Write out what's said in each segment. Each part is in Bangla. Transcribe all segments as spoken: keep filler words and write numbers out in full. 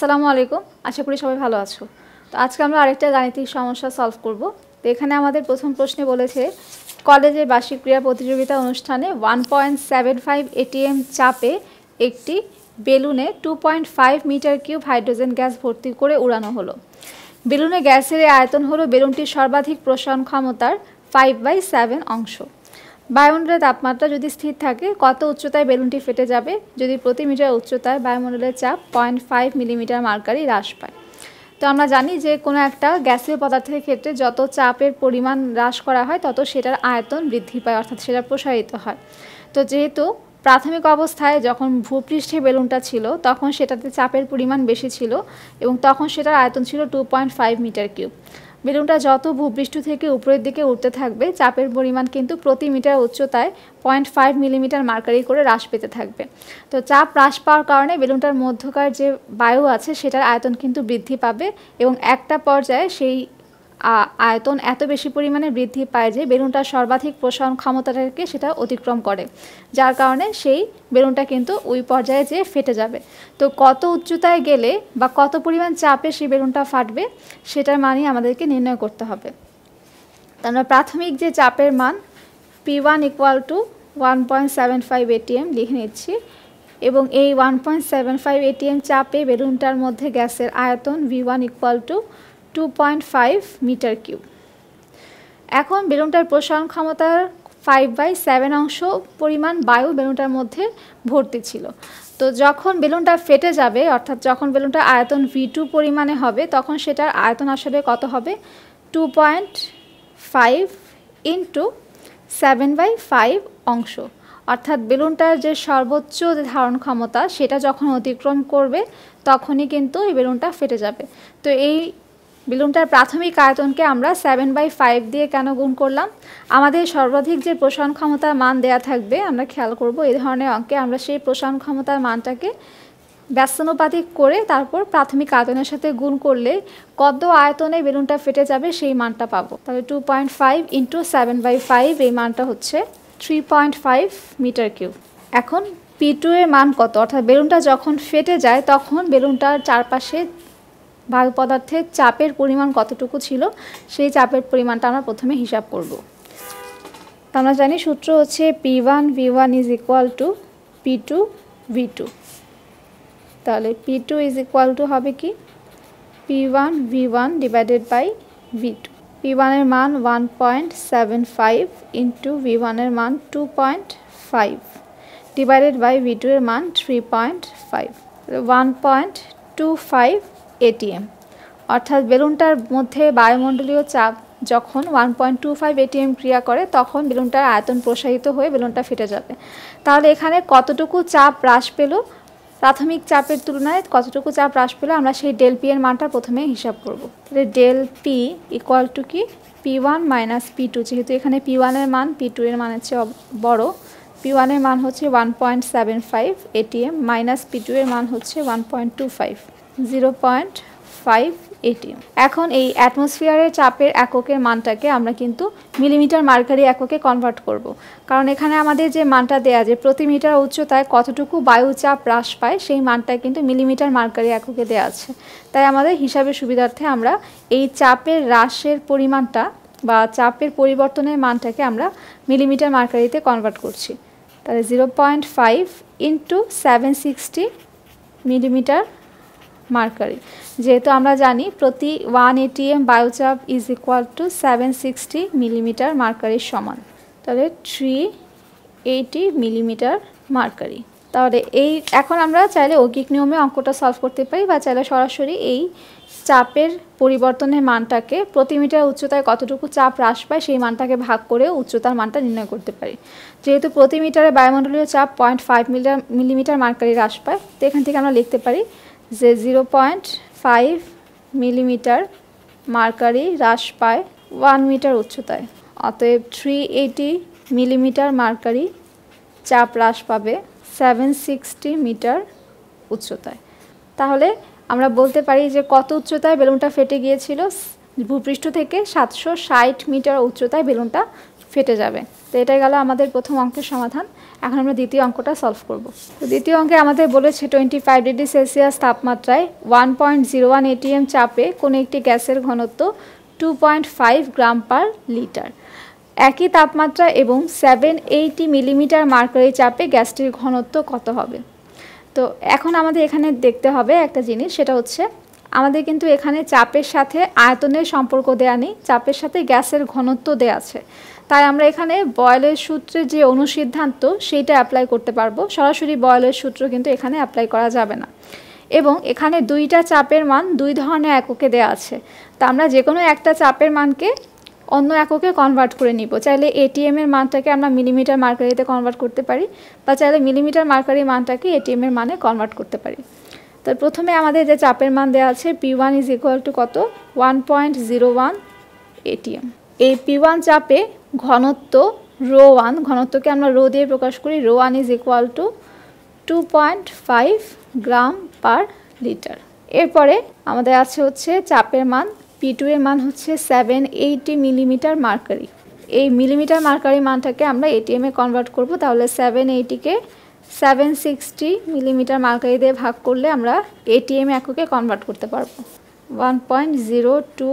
আসসালামু আলাইকুম, আশা করি সবাই ভালো আছো। তো আজকে আমরা আরেকটা গাণিতিক সমস্যা সলভ করব। তো এখানে আমাদের প্রথম প্রশ্নে বলেছে কলেজের বার্ষিক ক্রীড়া প্রতিযোগিতা অনুষ্ঠানে one point seven five ATM চাপে একটি বেলুনে two point five metre cube hydrogen gas ভর্তি করে উড়ানো হলো। বেলুনে গ্যাসের আয়তন হলো বেলুনটির সর্বাধিক প্রসারণ ক্ষমতার ফাইভ বাই সেভেন অংশ। বায়ুমণ্ডলের তাপমাত্রা যদি স্থির থাকে কত উচ্চতায় বেলুনটি ফেটে যাবে যদি প্রতি মিটার উচ্চতায় বায়ুমণ্ডলের চাপ পয়েন্ট ফাইভ মিলিমিটার মার্কারি হ্রাস পায়। তো আমরা জানি যে কোনো একটা গ্যাসীয় পদার্থের ক্ষেত্রে যত চাপের পরিমাণ হ্রাস করা হয় তত সেটার আয়তন বৃদ্ধি পায়, অর্থাৎ সেটা প্রসারিত হয়। তো যেহেতু প্রাথমিক অবস্থায় যখন ভূপৃষ্ঠে বেলুনটা ছিল তখন সেটাতে চাপের পরিমাণ বেশি ছিল এবং তখন সেটার আয়তন ছিল two point five metre cube. বেলুনটা যত ভূপৃষ্ঠ থেকে উপরের দিকে উঠতে থাকবে চাপের পরিমাণ কিন্তু প্রতি মিটার উচ্চতায় পয়েন্ট ফাইভ মিলিমিটার মার্কারি করে হ্রাস পেতে থাকবে। তো চাপ হ্রাস পাওয়ার কারণে বেলুনটার মধ্যকার যে বায়ু আছে সেটার আয়তন কিন্তু বৃদ্ধি পাবে এবং একটা পর্যায়ে সেই আয়তন এত বেশি পরিমাণে বৃদ্ধি পায় যে বেলুনটার সর্বাধিক প্রসারণ ক্ষমতাটাকে সেটা অতিক্রম করে, যার কারণে সেই বেলুনটা কিন্তু ওই পর্যায়ে যেয়ে ফেটে যাবে। তো কত উচ্চতায় গেলে বা কত পরিমাণ চাপে সেই বেলুনটা ফাটবে সেটার মানই আমাদেরকে নির্ণয় করতে হবে। আমরা প্রাথমিক যে চাপের মান P one equal to one point seven five ATM লিখে নিচ্ছি এবং এই one point seven five ATM চাপে বেলুনটার মধ্যে গ্যাসের আয়তন V one equal to two point five metre cube. এখন বেলুনটার প্রসারণ ক্ষমতার ফাইভ বাই সেভেন অংশ পরিমাণ বায়ু বেলুনটার মধ্যে ভর্তি ছিল। তো যখন বেলুনটা ফেটে যাবে, অর্থাৎ যখন বেলুনটার আয়তন ভি টু পরিমাণে হবে তখন সেটার আয়তন আসলে কত হবে two point five into seven by five অংশ, অর্থাৎ বেলুনটার যে সর্বোচ্চ যে ধারণ ক্ষমতা সেটা যখন অতিক্রম করবে তখনই কিন্তু এই বেলুনটা ফেটে যাবে। তো এই বেলুনটার প্রাথমিক আয়তনকে আমরা সেভেন বাই ফাইভ দিয়ে কেন গুণ করলাম? আমাদের সর্বাধিক যে প্রসারণ ক্ষমতার মান দেয়া থাকবে, আমরা খেয়াল করব এই ধরনের অঙ্কে আমরা সেই প্রসারণ ক্ষমতার মানটাকে ব্যস্তানুপাতিক করে তারপর প্রাথমিক আয়তনের সাথে গুণ করলে কত আয়তনে বেলুনটা ফেটে যাবে সেই মানটা পাবো। তাহলে two point five into seven by five এই মানটা হচ্ছে three point five metre cube. এখন পি টু এর মান কত? অর্থাৎ বেলুনটা যখন ফেটে যায় তখন বেলুনটার চারপাশে বায়ু পদার্থের চাপের পরিমাণ কতটুকু ছিল সেই চাপের পরিমাণটা আমরা প্রথমে হিসাব করব। তো আমরা জানি সূত্র হচ্ছে P one V one is equal to P two V two. তাহলে P two is equal to হবে কি P one V one divided by V two. P ওয়ানের মান one point seven five into V ওয়ানের মান two point five divided by V two এর মান three point five one point two five ATM. অর্থাৎ বেলুনটার মধ্যে বায়ুমণ্ডলীয় চাপ যখন one point two five ATM ক্রিয়া করে তখন বেলুনটার আয়তন প্রসারিত হয়ে বেলুনটা ফেটে যাবে। তাহলে এখানে কতটুকু চাপ হ্রাস পেল, প্রাথমিক চাপের তুলনায় কতটুকু চাপ হ্রাস পেল আমরা সেই ডেল পি এর মানটা প্রথমে হিসাব করব। তাহলে ডেল পি ইকুয়াল টু কি P one minus P two, যেহেতু এখানে পি ওয়ানের মান পি টু এর মানের চেয়ে বড়, পি ওয়ানের মান হচ্ছে one point seven five ATM minus P two এর মান হচ্ছে one point two five zero point five ATM. এখন এই অ্যাটমসফিয়ারের চাপের এককের মানটাকে আমরা কিন্তু মিলিমিটার মার্কারি এককে কনভার্ট করব, কারণ এখানে আমাদের যে মানটা দেয়া যে প্রতি মিটার উচ্চতায় কতটুকু বায়ুচাপ হ্রাস পায় সেই মানটা কিন্তু মিলিমিটার মার্কারি এককে দেওয়া আছে। তাই আমাদের হিসাবের সুবিধার্থে আমরা এই চাপের হ্রাসের পরিমাণটা বা চাপের পরিবর্তনের মানটাকে আমরা মিলিমিটার মার্কারিতে কনভার্ট করছি। তাহলে zero point five into seven sixty millimetre mercury, যেহেতু আমরা জানি প্রতি ওয়ান এটিএম বায়ুচাপ is equal to seven sixty millimetre মার্কারির সমান, তাহলে থ্রি এইটি মিলিমিটার মার্কারি। তাহলে এই এখন আমরা চাইলে ঐকিক নিয়মে অঙ্কটা সলভ করতে পারি বা চাইলে সরাসরি এই চাপের পরিবর্তনের মানটাকে প্রতি মিটার উচ্চতায় কতটুকু চাপ হ্রাস পায় সেই মানটাকে ভাগ করে উচ্চতার মানটা নির্ণয় করতে পারি। যেহেতু প্রতি মিটারে বায়ুমণ্ডলীয় চাপ point five metre millimetre mercury হ্রাস পায়, তো এখান থেকে আমরা লিখতে পারি যে zero point five millimetre mercury হ্রাস পায় ওয়ান মিটার উচ্চতায়, অতএব থ্রি এইটি মিলিমিটার মার্কারি চাপ হ্রাস পাবে সেভেন সিক্সটি মিটার উচ্চতায়। তাহলে আমরা বলতে পারি যে কত উচ্চতায় বেলুনটা ফেটে গিয়েছিল, ভূপৃষ্ঠ থেকে সাতশো ষাট মিটার উচ্চতায় বেলুনটা ফেটে যাবে। তো এটাই গেল আমাদের প্রথম অঙ্কের সমাধান। এখন আমরা দ্বিতীয় অঙ্কটা সলভ করব। তো দ্বিতীয় অঙ্কে আমাদের বলেছে টোয়েন্টি ফাইভ ডিগ্রি সেলসিয়াস তাপমাত্রায় one point zero one ATM চাপে কোনো একটি গ্যাসের ঘনত্ব two point five gram per litre. একই তাপমাত্রা এবং সেভেন এইটি মিলিমিটার মার্কারি চাপে গ্যাসটির ঘনত্ব কত হবে? তো এখন আমাদের এখানে দেখতে হবে একটা জিনিস, সেটা হচ্ছে আমাদের কিন্তু এখানে চাপের সাথে আয়তনের সম্পর্ক দেয়া নেই, চাপের সাথে গ্যাসের ঘনত্ব দেয়া আছে। তাই আমরা এখানে বয়েলের সূত্রের যে অনুসিদ্ধান্ত সেইটা অ্যাপ্লাই করতে পারবো, সরাসরি বয়েলের সূত্র কিন্তু এখানে অ্যাপ্লাই করা যাবে না। এবং এখানে দুইটা চাপের মান দুই ধরনের এককে দেয়া আছে, তা আমরা যে কোনো একটা চাপের মানকে অন্য এককে কনভার্ট করে নিব। চাইলে এটিএম এর মানটাকে আমরা মিলিমিটার মার্কারিতে কনভার্ট করতে পারি, বা চাইলে মিলিমিটার মার্কারি মানটাকে এটিএম এর মানে কনভার্ট করতে পারি। তো প্রথমে আমাদের যে চাপের মান দেওয়া আছে P one is equal to কত, one point zero one ATM. এই পি ওয়ান চাপে ঘনত্ব রো ওয়ান, ঘনত্বকে আমরা রো দিয়ে প্রকাশ করি, rho one is equal to two point five gram per litre. এরপরে আমাদের আছে হচ্ছে চাপের মান পি টু এর মান হচ্ছে সেভেন এইটি মিলিমিটার মার্কারি। এই মিলিমিটার মার্কারি মানটাকে আমরা এটিএম এ কনভার্ট করব, তাহলে সেভেন এইটিকে সেভেন সিক্সটি মিলিমিটার মার্কারি দিয়ে ভাগ করলে আমরা এটিএম এককে কনভার্ট করতে পারবো, one point zero two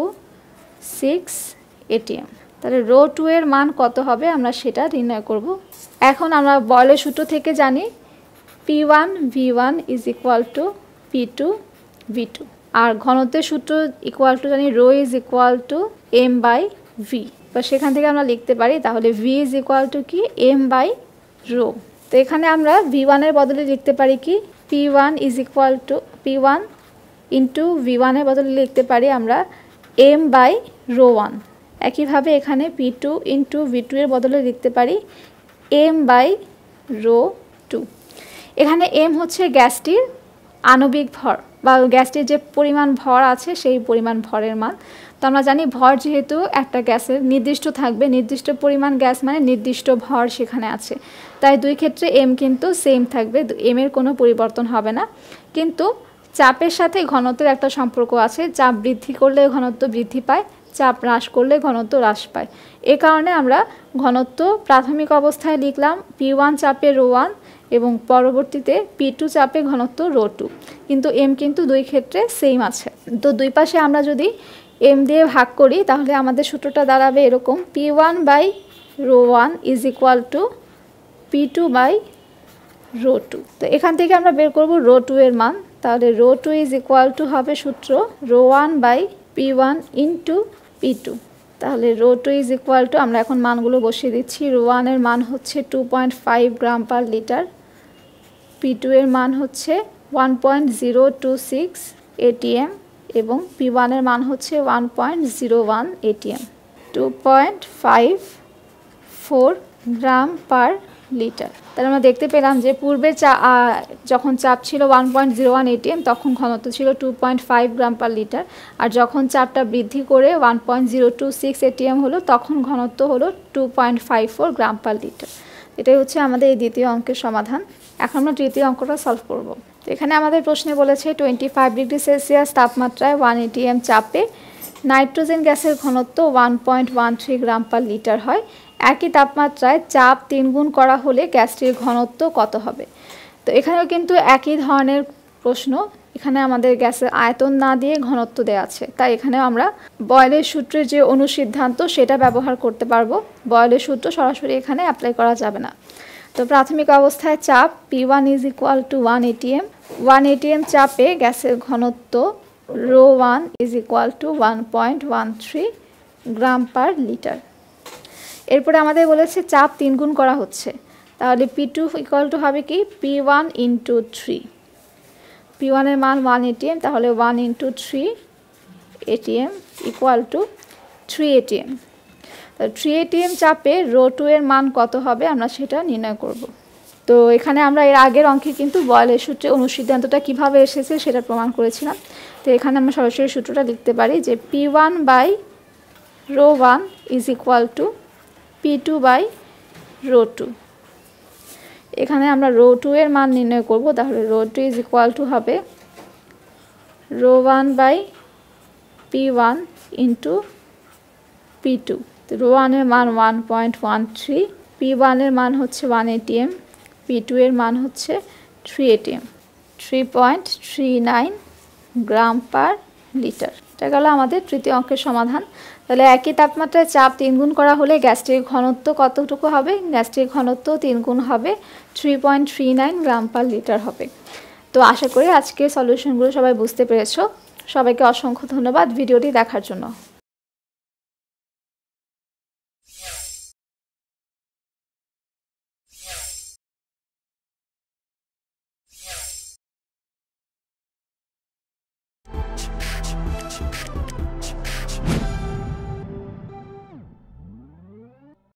six ATM. তাহলে রো টু এর মান কত হবে আমরা সেটা নির্ণয় করব। এখন আমরা বয়েলের সূত্র থেকে জানি P one V one is equal to P two V two, আর ঘনত্বের সূত্র ইকুয়াল টু জানি rho is equal to M by V. বা সেখান থেকে আমরা লিখতে পারি তাহলে ভি ইজ ইকুয়াল টু কি এম বাই রো। তো এখানে আমরা ভি ওয়ানের বদলে লিখতে পারি কি P one is equal to P one into V ওয়ানের বদলে লিখতে পারি আমরা এম বাই রো ওয়ান। একইভাবে এখানে P two into V two এর বদলে লিখতে পারি এম বাই রো টু। এখানে এম হচ্ছে গ্যাসটির আণবিক ভর বা গ্যাসটির যে পরিমাণ ভর আছে সেই পরিমাণ ভরের মান। তো আমরা জানি ভর যেহেতু একটা গ্যাসের নির্দিষ্ট থাকবে, নির্দিষ্ট পরিমাণ গ্যাস মানে নির্দিষ্ট ভর সেখানে আছে, তাই দুই ক্ষেত্রে এম কিন্তু সেম থাকবে, এম এর কোনো পরিবর্তন হবে না। কিন্তু চাপের সাথে ঘনত্বের একটা সম্পর্ক আছে, চাপ বৃদ্ধি করলে ঘনত্ব বৃদ্ধি পায়, চাপ হ্রাস করলে ঘনত্ব হ্রাস পায়। এ কারণে আমরা ঘনত্ব প্রাথমিক অবস্থায় লিখলাম পি ওয়ান চাপে রো ওয়ান এবং পরবর্তীতে পি টু চাপে ঘনত্ব রো টু, কিন্তু এম কিন্তু দুই ক্ষেত্রে সেম আছে। তো দুই পাশে আমরা যদি এম দিয়ে ভাগ করি তাহলে আমাদের সূত্রটা দাঁড়াবে এরকম, P one by rho one is equal to P two by rho two. তো এখান থেকে আমরা বের করব রো টু এর মান, তাহলে rho two is equal to হবে সূত্র rho one by P one into P two. তাহলে rho two is equal to আমরা এখন মানগুলো বসিয়ে দিচ্ছি, রো ওয়ানের মান হচ্ছে two point five gram per litre, P two এর মান হচ্ছে one point zero two six ATM এবং পি ওয়ানের মান হচ্ছে one point zero one ATM. Two point five four gram per litre. তাহলে আমরা দেখতে পেলাম যে পূর্বে চা যখন চাপ ছিল one point zero one ATM তখন ঘনত্ব ছিল two point five gram per litre, আর যখন চাপটা বৃদ্ধি করে one point zero two six ATM হলো তখন ঘনত্ব হলো two point five four gram per litre. এটাই হচ্ছে আমাদের এই দ্বিতীয় অঙ্কের সমাধান। এখন আমরা তৃতীয় অঙ্কটা সলভ করব। তো এখানে আমাদের প্রশ্নে বলেছে টোয়েন্টি ফাইভ ডিগ্রি সেলসিয়াস তাপমাত্রায় ওয়ান এটিএম চাপে নাইট্রোজেন গ্যাসের ঘনত্ব one point one three gram per litre হয়। একই তাপমাত্রায় চাপ তিন গুণ করা হলে গ্যাসটির ঘনত্ব কত হবে? তো এখানেও কিন্তু একই ধরনের প্রশ্ন, এখানে আমাদের গ্যাসের আয়তন না দিয়ে ঘনত্ব দেওয়া আছে, তাই এখানেও আমরা বয়েলের সূত্রের যে অনুসিদ্ধান্ত সেটা ব্যবহার করতে পারবো। বয়েলের সূত্র সরাসরি এখানে অ্যাপ্লাই করা যাবে না। তো প্রাথমিক অবস্থায় চাপ P one is equal to one ATM, one ATM চাপে গ্যাসের ঘনত্ব rho one is equal to one point one three gram per litre. এরপরে আমাদের বলেছে চাপ তিন গুণ করা হচ্ছে, তাহলে পি টু ইকুয়াল টু হবে কি P one into three, P ওয়ানের মান ওয়ান এটিএম, তাহলে one into three ATM equal to three ATM. Three ATM চাপে রো টু এর মান কত হবে আমরা সেটা নির্ণয় করব। তো এখানে আমরা এর আগের অঙ্কে কিন্তু বয়েলের সূত্রে অনুসিদ্ধান্তটা কীভাবে এসেছে সেটা প্রমাণ করেছিলাম। তো এখানে আমরা সরাসরি সূত্রটা লিখতে পারি যে P one by rho one is equal to P two by rho two. এখানে আমরা রো টু এর মান নির্ণয় করব, তাহলে rho two is equal to হবে rho one by P one into P two. তো রো ওয়ানের মান one point one three, P ওয়ানের মান হচ্ছে ওয়ান এটিএম, পি টু এর মান হচ্ছে three ATM, three point three nine gram per litre. এটা গেল আমাদের তৃতীয় অঙ্কের সমাধান। তাহলে একই তাপমাত্রায় চাপ তিন গুণ করা হলে গ্যাসটির ঘনত্ব কতটুকু হবে? গ্যাসটির ঘনত্ব তিন গুণ হবে, three point three nine gram per litre হবে। তো আশা করি আজকের সলিউশনগুলো সবাই বুঝতে পেরেছো। সবাইকে অসংখ্য ধন্যবাদ ভিডিওটি দেখার জন্য।